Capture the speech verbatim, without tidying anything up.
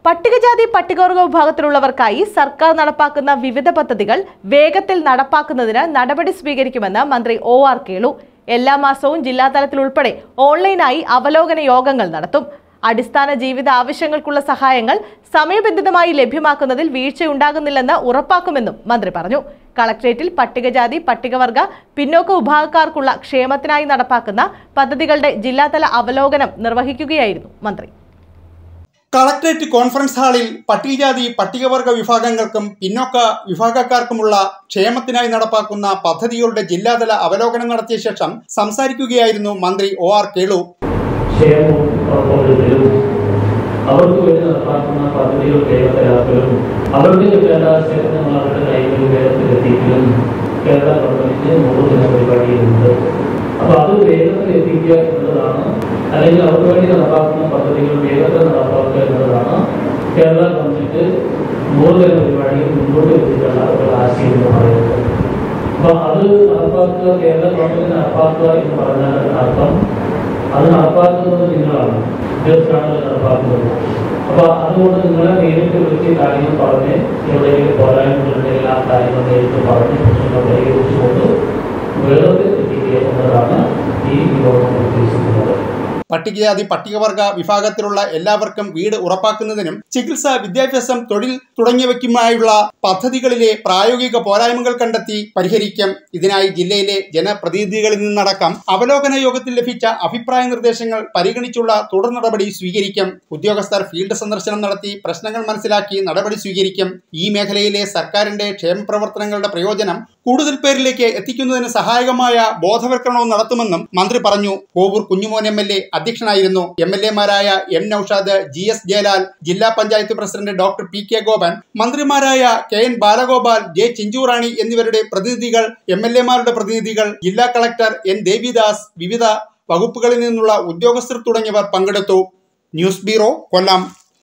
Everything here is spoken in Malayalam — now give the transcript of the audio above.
പട്ടികജാതി പട്ടികവർഗ വിഭാഗത്തിലുള്ളവർക്കായി സർക്കാർ നടപ്പാക്കുന്ന വിവിധ പദ്ധതികൾ വേഗത്തിൽ നടപ്പാക്കുന്നതിന് നടപടി സ്വീകരിക്കുമെന്ന് മന്ത്രി ഒ ആർ കേളു. എല്ലാ മാസവും ജില്ലാതലത്തിൽ ഉൾപ്പെടെ ഓൺലൈനായി അവലോകന യോഗങ്ങൾ നടത്തും. അടിസ്ഥാന ജീവിത ആവശ്യങ്ങൾക്കുള്ള സഹായങ്ങൾ സമയബന്ധിതമായി ലഭ്യമാക്കുന്നതിൽ വീഴ്ചയുണ്ടാകുന്നില്ലെന്ന് ഉറപ്പാക്കുമെന്നും മന്ത്രി പറഞ്ഞു. കളക്ടറേറ്റിൽ പട്ടികജാതി പട്ടികവർഗ പിന്നോക്ക വിഭാഗക്കാർക്കുള്ള ക്ഷേമത്തിനായി നടപ്പാക്കുന്ന പദ്ധതികളുടെ ജില്ലാതല അവലോകനം നിർവഹിക്കുകയായിരുന്നു മന്ത്രി. കളക്ടറേറ്റ് കോൺഫറൻസ് ഹാളിൽ പട്ടികജാതി പട്ടികവർഗ വിഭാഗങ്ങൾക്കും പിന്നോക്ക വിഭാഗക്കാർക്കുമുള്ള ക്ഷേമത്തിനായി നടപ്പാക്കുന്ന പദ്ധതികളുടെ ജില്ലാതല അവലോകനം നടത്തിയ ശേഷം സംസാരിക്കുകയായിരുന്നു മന്ത്രി ഒ ആർ കേളു. അവർക്ക് വേണ്ടി നടപ്പാക്കുന്ന പദ്ധതികൾ വേഗത്തിലാക്കലും അവർക്ക് കിട്ടേണ്ട സേവനങ്ങൾ അവരുടെ കൈകളിൽ വേഗത്തിലെത്തിക്കലും കേരള ഗവൺമെന്റിന് നൂറ് ദിന പരിപാടിയിലുണ്ട്. അപ്പോൾ അത് വേഗത്തിൽ എത്തിക്കുക എന്നതാണ്, അല്ലെങ്കിൽ അവർക്ക് വേണ്ടി നടപ്പാക്കുന്ന പദ്ധതികൾ വേഗത്തിൽ നടപ്പാക്കുക എന്നതാണ് കേരള ഗവൺമെന്റ് നൂറ് ദിന പരിപാടിയിൽ മുന്നോട്ട് വെച്ചിട്ടുള്ള ഒരു ആശയം എന്ന് പറയുന്നത്. അപ്പോൾ അത് നടപ്പാക്കുക, കേരള ഗവൺമെന്റ് നടപ്പാക്കുക എന്ന് പറഞ്ഞാൽ അർത്ഥം അത് നടപ്പാക്കുന്നത് നിങ്ങളാണ്, ഉദ്യോഗസ്ഥരാണ് നടപ്പാക്കുന്നത്. അപ്പൊ അതുകൊണ്ട് നിങ്ങളെ നേരിട്ട് വിളിച്ച് കാര്യങ്ങൾ പറഞ്ഞ് എവിടെയെങ്കിലും പോരായ്മകളുടെ എല്ലാ കാര്യങ്ങളും നേരിട്ട് പറഞ്ഞ് പ്രശ്നങ്ങൾ പരിഹരിച്ചുകൊണ്ട് വേഗത്തിൽ എത്തിക്കുക എന്നതാണ് ഈ യോഗം ഉദ്ദേശിക്കുന്നത്. പട്ടികജാതി പട്ടികവർഗ വിഭാഗത്തിലുള്ള എല്ലാവർക്കും വീട് ഉറപ്പാക്കുന്നതിനും ചികിത്സ, വിദ്യാഭ്യാസം, തൊഴിൽ തുടങ്ങിയവയ്ക്കുമായുള്ള പദ്ധതികളിലെ പ്രായോഗിക പോരായ്മകൾ കണ്ടെത്തി പരിഹരിക്കും. ഇതിനായി ജില്ലയിലെ ജനപ്രതിനിധികളിൽ നിന്നടക്കം അവലോകന യോഗത്തിൽ ലഭിച്ച അഭിപ്രായ നിർദ്ദേശങ്ങൾ പരിഗണിച്ചുള്ള തുടർ നടപടി സ്വീകരിക്കും. ഉദ്യോഗസ്ഥർ ഫീൽഡ് സന്ദർശനം നടത്തി പ്രശ്നങ്ങൾ മനസ്സിലാക്കി നടപടി സ്വീകരിക്കും. ഈ മേഖലയിലെ സർക്കാരിന്റെ ക്ഷേമപ്രവർത്തനങ്ങളുടെ പ്രയോജനം കൂടുതൽ പേരിലേക്ക് എത്തിക്കുന്നതിന് സഹായകമായ ബോധവൽക്കരണവും നടത്തുമെന്നും മന്ത്രി പറഞ്ഞു. Kovoor Kunjumon M L A അധ്യക്ഷനായിരുന്നു. എം എൽ എമാരായ M Naushad, G S Jayalal, ജില്ലാ panchayat president doctor P K Gopan, മന്ത്രിമാരായ K N Balagopal, J Chinchurani എന്നിവരുടെ പ്രതിനിധികൾ, എം എൽ എമാരുടെ പ്രതിനിധികൾ, ജില്ലാ കളക്ടർ എൻ ദേവിദാസ്, വിവിധ വകുപ്പുകളിൽ നിന്നുള്ള ഉദ്യോഗസ്ഥർ തുടങ്ങിയവർ പങ്കെടുത്തു. ന്യൂസ് ബ്യൂറോ, കൊല്ലം.